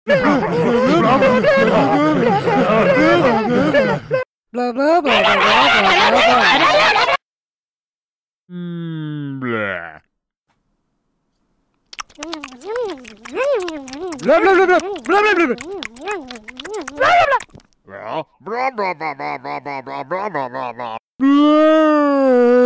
Blah blah blah blah blah. Blah. Blah blah blah blah blah blah blah. Blah blah blah blah blah blah blah blah blah blah blah.